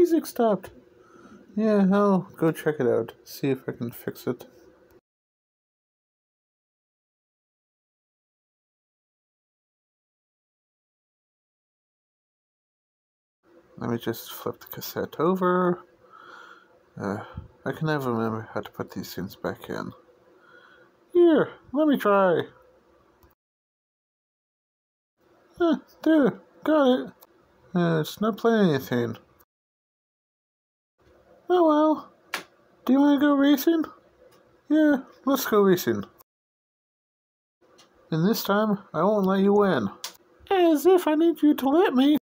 music stopped. Yeah, I'll go check it out. See if I can fix it. Let me just flip the cassette over. I can never remember how to put these things back in. Here, let me try. There, got it. It's not playing anything. Oh well. Do you want to go racing? Yeah, let's go racing. And this time, I won't let you win. As if I need you to let me.